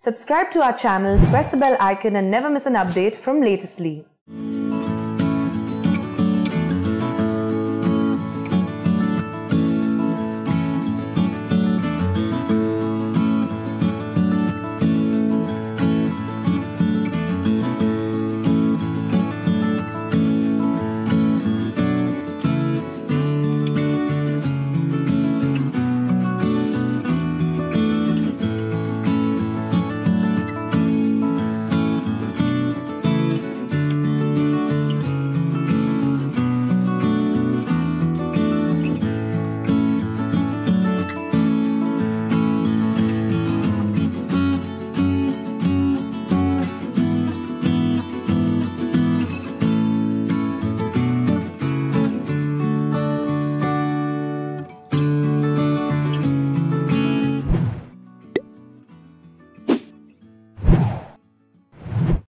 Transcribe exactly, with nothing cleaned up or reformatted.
Subscribe to our channel, press the bell icon and never miss an update from Latestly.